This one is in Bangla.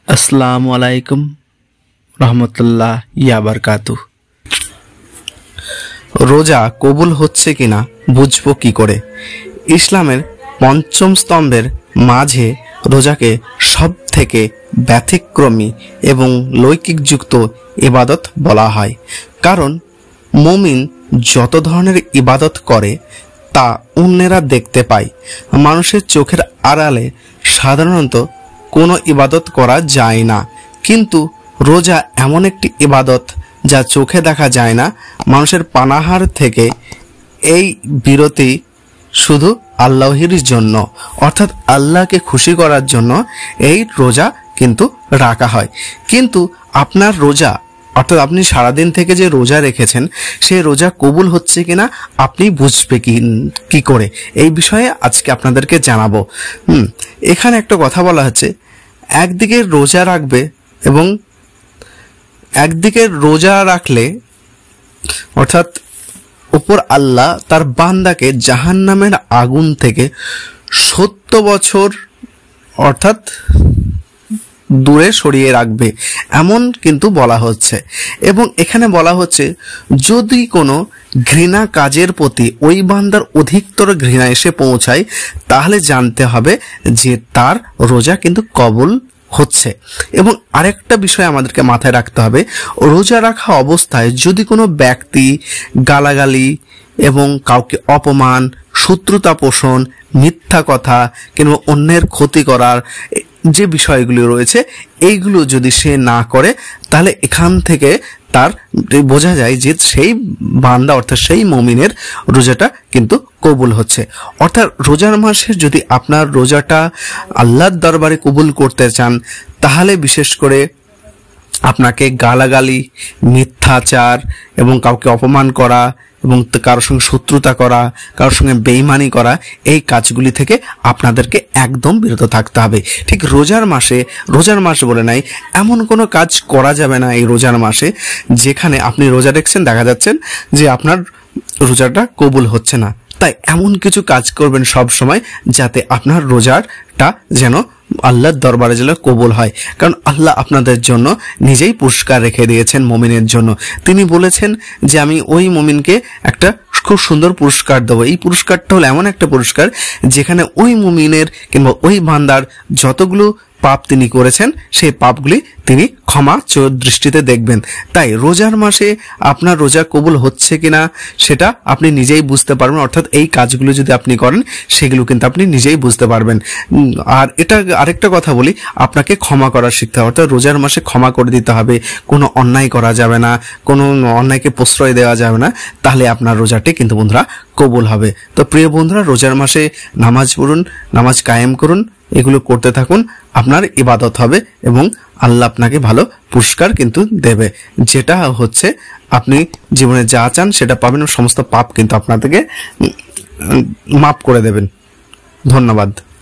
আসসালামু আলাইকুম রহমতুল্লাহ ইয়া বারকাতু। রোজা কবুল হচ্ছে কিনা বুঝবো কি করে? ইসলামের পঞ্চম স্তম্ভের মাঝে রোজাকে সব থেকে ব্যতিক্রমী এবং লৌকিকযুক্ত ইবাদত বলা হয়, কারণ মুমিন যত ধরনের ইবাদত করে তা অন্যেরা দেখতে পায়। মানুষের চোখের আড়ালে সাধারণত কোনো ইবাদত করা যায় না, কিন্তু রোজা এমন একটি ইবাদত যা চোখে দেখা যায় না। মানুষের পানাহার থেকে এই বিরতি শুধু আল্লাহর জন্য, অর্থাৎ আল্লাহকে খুশি করার জন্য এই রোজা কিন্তু রাখা হয়। কিন্তু আপনার রোজা, অর্থাৎ আপনি সারাদিন থেকে যে রোজা রেখেছেন সেই রোজা কবুল হচ্ছে কিনা আপনি বুঝবে কি করে, এই বিষয়ে আজকে আপনাদেরকে জানাবো। এখানে একটা কথা বলা হচ্ছে, একদিকে রোজা রাখবে এবং একদিকে রোজা রাখলে অর্থাৎ উপর আল্লাহ তার বান্দাকে জাহান্নামের আগুন থেকে 70 বছর অর্থাৎ দূরে সরিয়ে রাখবে, এমন কিন্তু বলা হচ্ছে। এবং এখানে বলা হচ্ছে, যদি কোনো ঘৃণা কাজের প্রতি ওই বান্দার অধিকতর ঘৃণা এসে পৌঁছায় তাহলে জানতে হবে যে তার রোজা কিন্তু কবুল হচ্ছে। এবং আরেকটা বিষয় আমাদেরকে মাথায় রাখতে হবে, রোজা রাখা অবস্থায় যদি কোনো ব্যক্তি গালাগালি এবং কাউকে অপমান, শত্রুতা পোষণ, মিথ্যা কথা কিংবা অন্যের ক্ষতি করার যে বিষয়গুলি রয়েছে এইগুলো যদি সে না করে তাহলে এখান থেকে তার বোঝা যায় যে সেই বান্দা অর্থাৎ সেই মুমিনের রোজাটা কিন্তু কবুল হচ্ছে। অর্থাৎ রোজার মাসে যদি আপনার রোজাটা আল্লাহর দরবারে কবুল করতে চান তাহলে বিশেষ করে আপনাকে গালাগালি, মিথ্যাচার এবং কাউকে অপমান করা এবং কারোর সঙ্গে শত্রুতা করা, কারোর সঙ্গে বেইমানি করা, এই কাজগুলি থেকে আপনাদেরকে একদম বিরত থাকতে হবে। ঠিক রোজার মাস বলে নাই, এমন কোনো কাজ করা যাবে না এই রোজার মাসে যেখানে আপনি রোজা রেখেছেন, দেখা যাচ্ছেন যে আপনার রোজাটা কবুল হচ্ছে না। তাই এমন কিছু কাজ করবেন সব সময় যাতে আপনার রোজাটা যেন আল্লাহর দরবারে যেন কবুল হয়, কারণ আল্লাহ আপনাদের জন্য নিজেই পুরস্কার রেখে দিয়েছেন মুমিনের জন্য। তিনি বলেছেন যে আমি ওই মুমিনকে একটা খুব সুন্দর পুরস্কার দেবো। এই পুরস্কারটা হলো এমন একটা পুরস্কার যেখানে ওই মুমিনের কিংবা ওই বান্দার যতগুলো পাপ তিনি করেছেন সেই পাপগুলি তিনি ক্ষমা দৃষ্টিতে দেখবেন। তাই রোজার মাসে আপনার রোজা কবুল হচ্ছে কিনা সেটা আপনি নিজেই বুঝতে পারবেন, অর্থাৎ এই কাজগুলো যদি আপনি করেন সেগুলো কিন্তু আপনি নিজেই বুঝতে পারবেন। আর এটা আরেকটা কথা বলি, আপনাকে ক্ষমা করা শিখতে হবে, অর্থাৎ রোজার মাসে ক্ষমা করে দিতে হবে, কোনো অন্যায় করা যাবে না, কোনো অন্যায়কে প্রশ্রয় দেওয়া যাবে না, তাহলে আপনার রোজাটি কিন্তু বন্ধুরা কবুল হবে। তো প্রিয় বন্ধুরা, রোজার মাসে নামাজ পড়ুন, নামাজ কায়েম করুন, এগুলো করতে থাকুন, আপনার ইবাদত হবে এবং আল্লাহ আপনাকে ভালো পুরস্কার কিন্তু দেবে, যেটা হচ্ছে আপনি জীবনে যা চান সেটা পাবেন, সমস্ত পাপ কিন্তু আপনাদেরকে মাফ করে দেবেন। ধন্যবাদ।